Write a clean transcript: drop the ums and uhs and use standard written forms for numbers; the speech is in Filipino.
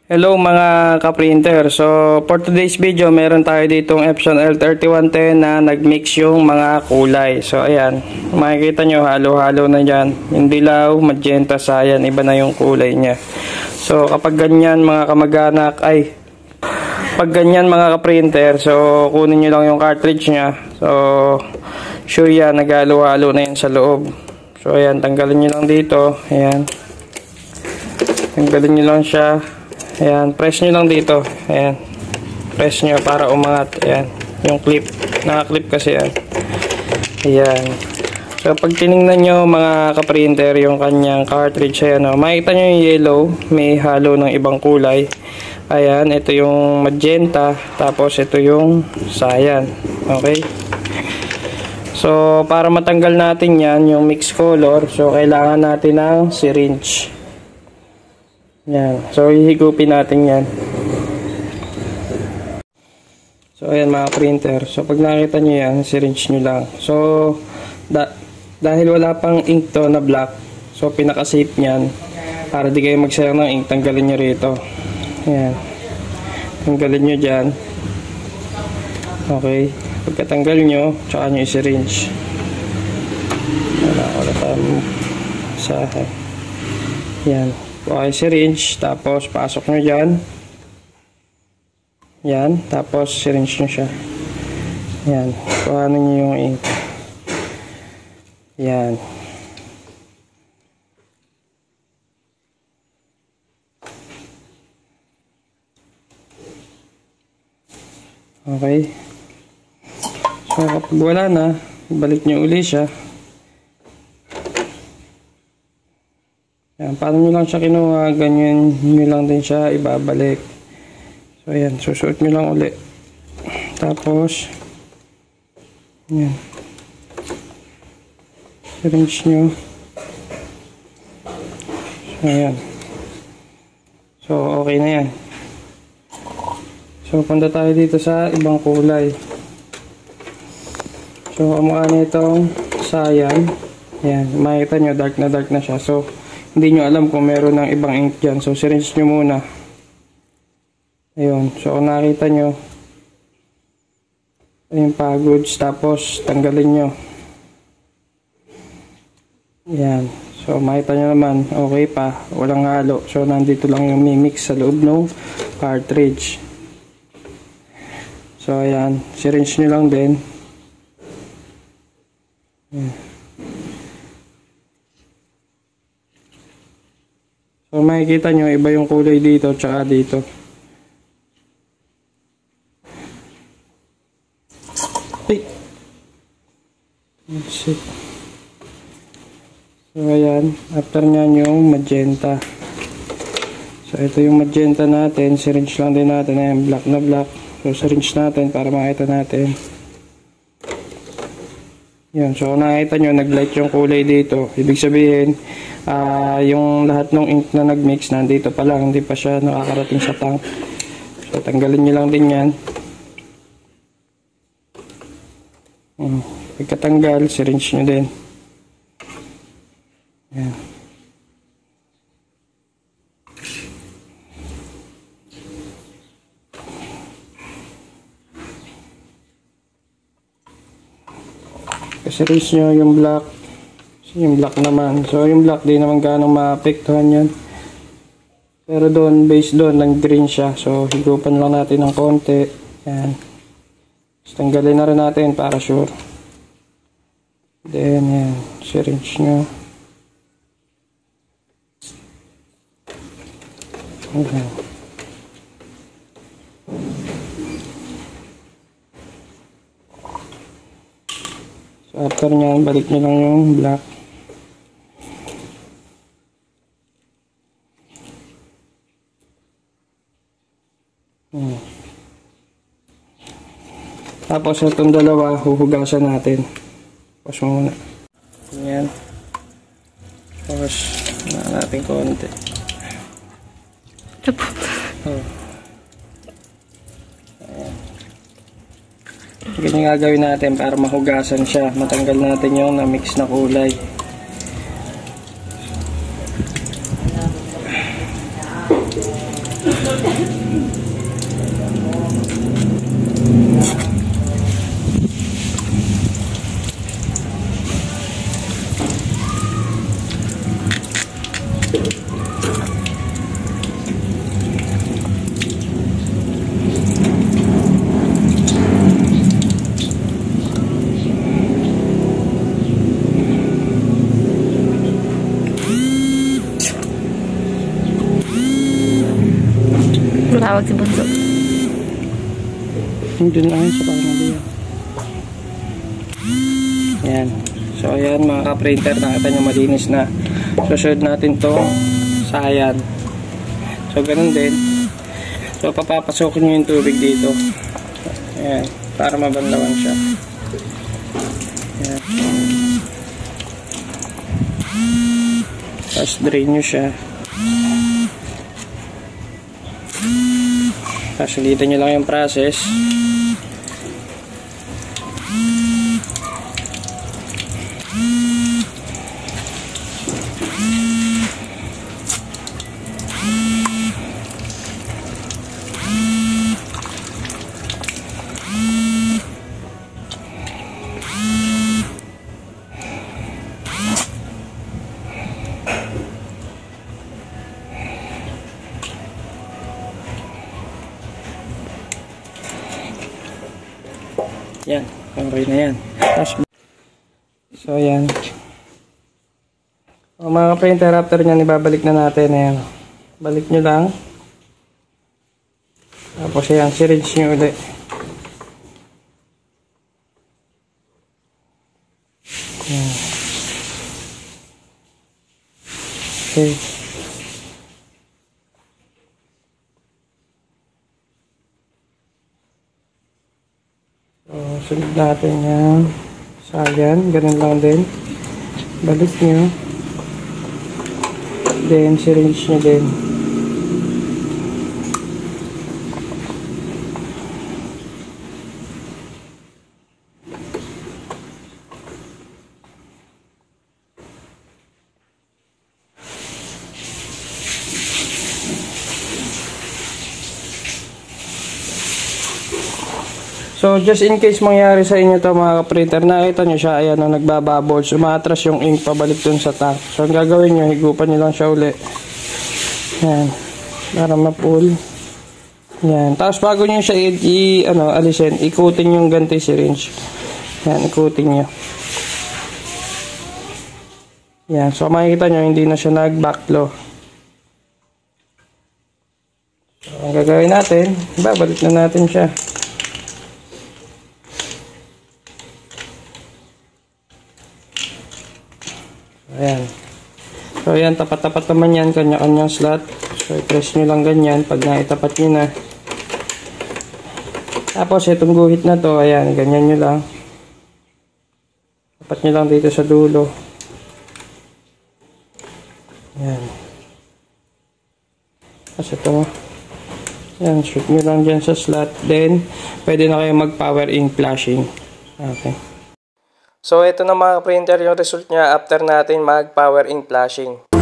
Hello mga ka-printer. So for today's video, meron tayo ditong Epson L3110 na nagmix yung mga kulay. So ayan, makikita nyo halo-halo na dyan. Yung dilaw, magenta, cyan, iba na yung kulay nya. So kapag ganyan mga kamag-anak, pag ganyan mga ka-printer, so kunin nyo lang yung cartridge nya. So sure yan, naghalo-halo na yan sa loob. So ayan, tanggalin nyo lang dito. Ayan, tanggalin nyo lang siya. Ayan, press nyo lang dito. Ayan, press nyo para umangat. Ayan, yung clip, naka-clip kasi yan. Ayan, so pag tinignan nyo mga ka-printer yung kanyang cartridge, ayan o, makikita nyo yung yellow, may halo ng ibang kulay. Ayan, ito yung magenta, tapos ito yung cyan. Okay, so para matanggal natin yan, yung mix color, so kailangan natin ng syringe. Yan. So, hihigupin natin yan. So, ayan mga printer. So, pag nakita nyo yan, syringe nyo lang. So, dahil wala pang ink to na black, so, pinaka-safe nyan. Para di kayo magsayang ng ink, tanggalin nyo rito. Ayan. Tanggalin nyo dyan. Okay. Pagkatanggal nyo, tsaka nyo i-syringe. Wala tayong sahay. Yan. Okay, syringe, tapos pasok nyo dyan. Yan, tapos syringe nyo siya. Yan, kuhanin nyo yung ink. Yan. Okay. So, kapag wala na, balik nyo uli siya. Yan, paano nyo lang siya kinuha, ganyan nyo lang din siya ibabalik. So ayan, susuot nyo lang uli. Tapos yan, syringe nyo. So ayan, so okay na yan. So punta tayo dito sa ibang kulay. So kamukha na itong cyan. Ayan, makikita nyo dark na siya. So hindi nyo alam kung meron ng ibang ink dyan. So, syringe nyo muna. Ayun. So, kung nakita nyo, ayun pa, goods. Tapos, tanggalin nyo. Ayan. So, makita nyo naman, okay pa. Walang halo. So, nandito lang yung mimix sa loob ng cartridge. So, ayan. Syringe nyo lang din. Ayan. So makikita nyo, iba yung kulay dito tsaka dito. Ay! Shit. So ayan, after nyan yung magenta. So ito yung magenta natin, syringe lang din natin. Ayan, black na black. So syringe natin para makita natin. Yan, so kung nakita nyo, nag-light yung kulay dito. Ibig sabihin, yung lahat ng ink na nag-mix, nandito pa lang, hindi pa siya nakakarating sa tank. So, tanggalin nyo lang din yan. Pagkatanggal, syringe nyo din. Yan. Syringe nyo yung black. Yung black naman. So, yung black di naman ganong maapektuhan yan. Pero doon, base doon, lang green siya. So, higupan lang natin ng konti. Yan. So, tanggalin na rin natin para sure. Then, yan. Syringe nyo. Okay. So, after nyan, balik nyo lang yung black. Tapos itong dalawa huhugasan natin. Tapos muna. Ayan. Tapos na natin konti. Ayan. Ganyan gagawin natin para mahugasan siya. Matanggal natin yung na-mix na kulay. Tawag si Bunso. Hindi na ayun sa pangalan. Ayan. So ayan mga ka-printer, nakita nyo malinis na. Susunod natin to sayan. So ganun din. So papapasokin nyo yung tubig dito. Ayan. Para mabanlawan siya. Ayan. Tapos drain nyo siya. Tapos ulitin nyo lang yung process. Yan, okay na yan. So yan. O mga printer, after nyan ibabalik na natin. Ayan. Balik nyo lang. Tapos yan, syringe nyo ulit. Yan. Okay. So, sunod natin yan. Sayan, ganun lang din. Balik nyo. Then, syringe nyo din. So, just in case mangyari sa inyo to mga ka-printer, nakita nyo siya, ayan, nagbabubbles, umaatras yung ink pabalik dun sa tank. So, ang gagawin nyo, higupan nyo lang siya uli. Ayan, para ma-pull. Ayan, tapos bago nyo siya alisin, ikutin yung ganti syringe. Ayan, ikutin nyo. Ayan, so makikita nyo, hindi na siya nag-backflow. So, ang gagawin natin, babalik na natin siya. Ayan. So, ayan, tapat-tapat naman yan, kanya-kanyang slot. So, i-press nyo lang ganyan pag naitapat nyo na. Tapos, itong guhit na to, ayan, ganyan nyo lang. Tapat nyo lang dito sa dulo. Ayan. Tapos ito, ayan, shoot nyo lang dyan sa slot. Then, pwede na kayo mag-power ink flashing. Okay. So, ito na mga printer yung result niya after natin mag-power ink flashing.